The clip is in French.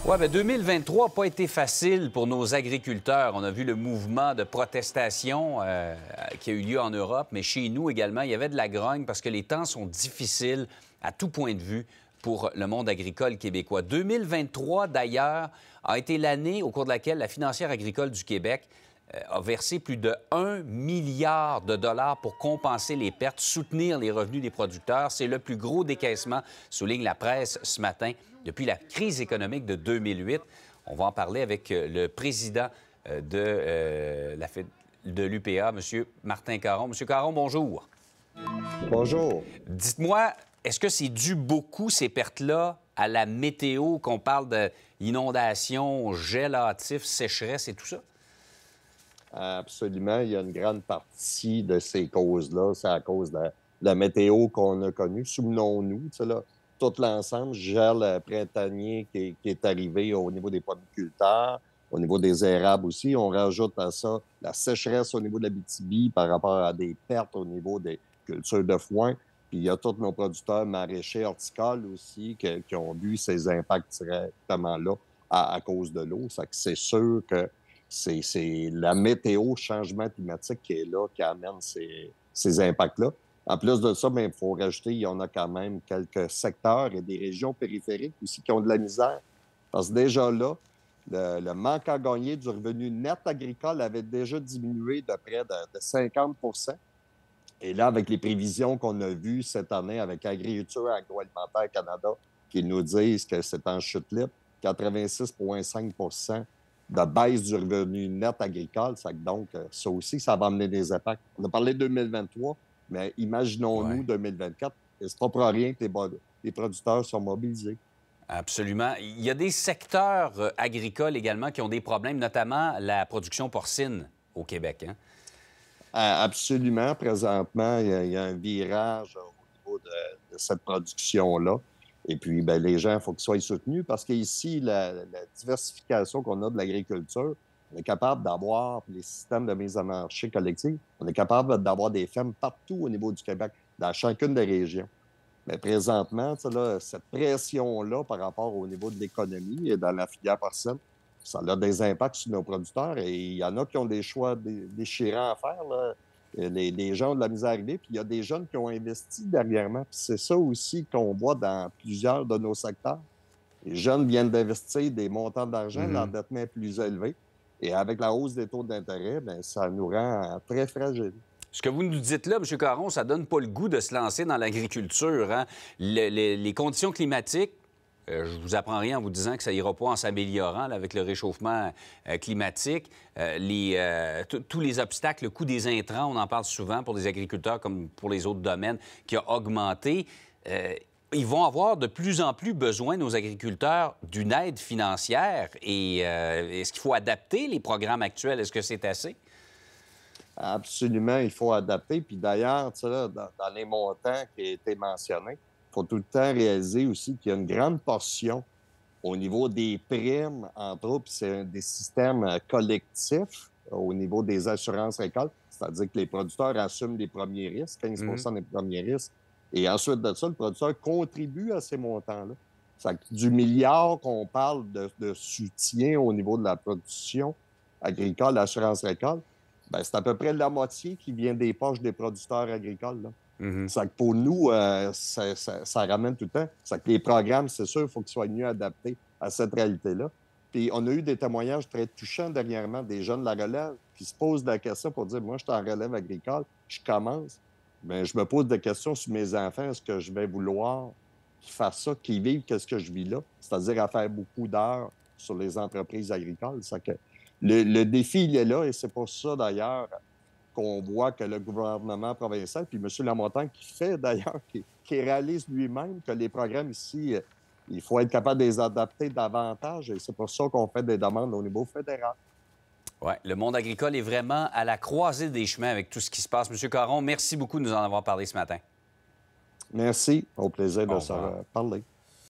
Oui, bien, 2023 n'a pas été facile pour nos agriculteurs. On a vu le mouvement de protestation qui a eu lieu en Europe, mais chez nous également, il y avait de la grogne parce que les temps sont difficiles à tout point de vue pour le monde agricole québécois. 2023, d'ailleurs, a été l'année au cours de laquelle la Financière agricole du Québec a versé plus de 1 milliard de dollars pour compenser les pertes, soutenir les revenus des producteurs. C'est le plus gros décaissement, souligne la presse ce matin, depuis la crise économique de 2008. On va en parler avec le président de l'UPA, M. Martin Caron. M. Caron, bonjour. Bonjour. Dites-moi, est-ce que c'est dû beaucoup, ces pertes-là, à la météo, qu'on parle d'inondations, gel hâtif, sécheresse et tout ça? Absolument. Il y a une grande partie de ces causes-là. C'est à cause de la météo qu'on a connue. Souvenons-nous, tu sais, là, tout l'ensemble, gel printanier qui est arrivé au niveau des pomiculteurs, au niveau des érables aussi. On rajoute à ça la sécheresse au niveau de l'Abitibi par rapport à des pertes au niveau des cultures de foin. Puis il y a tous nos producteurs maraîchers horticoles aussi qui ont vu ces impacts directement là à cause de l'eau. C'est sûr que c'est la météo, changement climatique qui est là, qui amène ces impacts-là. En plus de ça, il faut rajouter, il y en a quand même quelques secteurs et des régions périphériques aussi qui ont de la misère. Parce que déjà là, le manque à gagner du revenu net agricole avait déjà diminué de près de 50 Et là, avec les prévisions qu'on a vues cette année avec Agriculture agroalimentaire Canada, qui nous disent que c'est en chute libre, 86,5 de baisse du revenu net agricole. Donc, ça aussi, ça va amener des impacts. On a parlé de 2023, mais imaginons-nous 2024. Et c'est pas pour rien que les producteurs sont mobilisés. Absolument. Il y a des secteurs agricoles également qui ont des problèmes, notamment la production porcine au Québec. Hein? Absolument. Présentement, il y a un virage au niveau de cette production-là. Et puis, bien, les gens, il faut qu'ils soient soutenus parce qu'ici, la diversification qu'on a de l'agriculture, on est capable d'avoir les systèmes de mise en marché collective. On est capable d'avoir des fermes partout au niveau du Québec, dans chacune des régions. Mais présentement, là, cette pression-là par rapport au niveau de l'économie et dans la filière porcine, ça a des impacts sur nos producteurs et il y en a qui ont des choix déchirants à faire, là. Les gens ont de la misère à arriver, puis il y a des jeunes qui ont investi dernièrement. Puis c'est ça aussi qu'on voit dans plusieurs de nos secteurs. Les jeunes viennent d'investir des montants d'argent, l'endettement est plus élevé. Et avec la hausse des taux d'intérêt, bien, ça nous rend très fragiles. Ce que vous nous dites là, M. Caron, ça donne pas le goût de se lancer dans l'agriculture. Hein? Les conditions climatiques, je vous apprends rien en vous disant que ça ira pas en s'améliorant là, avec le réchauffement climatique. Tous les obstacles, le coût des intrants, on en parle souvent pour les agriculteurs comme pour les autres domaines, qui a augmenté. Ils vont avoir de plus en plus besoin, nos agriculteurs, d'une aide financière. Et est-ce qu'il faut adapter les programmes actuels? Est-ce que c'est assez? Absolument, il faut adapter. Puis d'ailleurs, tu sais, là, dans les montants qui ont été mentionnés, il faut tout le temps réaliser aussi qu'il y a une grande portion au niveau des primes, entre autres, puis c'est des systèmes collectifs au niveau des assurances récoltes, c'est-à-dire que les producteurs assument les premiers risques, 15 des premiers risques, et ensuite de ça, le producteur contribue à ces montants-là. Du milliard qu'on parle de soutien au niveau de la production agricole, l'assurance récolte, bien, c'est à peu près la moitié qui vient des poches des producteurs agricoles, là. Ça que pour nous, ça ramène tout le temps. Ça que les programmes, c'est sûr, il faut qu'ils soient mieux adaptés à cette réalité-là. Puis on a eu des témoignages très touchants dernièrement des jeunes de la relève qui se posent la question pour dire, moi, je suis en relève agricole, je commence, mais je me pose des questions sur mes enfants. Est-ce que je vais vouloir qu'ils fassent ça, qu'ils vivent qu'est-ce que je vis là? C'est-à-dire à faire beaucoup d'heures sur les entreprises agricoles. Ça que le défi, il est là et c'est pour ça, d'ailleurs, qu'on voit que le gouvernement provincial, puis M. Lamontagne, qui fait d'ailleurs, qui réalise lui-même que les programmes ici, il faut être capable de les adapter davantage et c'est pour ça qu'on fait des demandes au niveau fédéral. Oui, le monde agricole est vraiment à la croisée des chemins avec tout ce qui se passe. M. Caron, merci beaucoup de nous en avoir parlé ce matin. Merci. Au plaisir de se parler.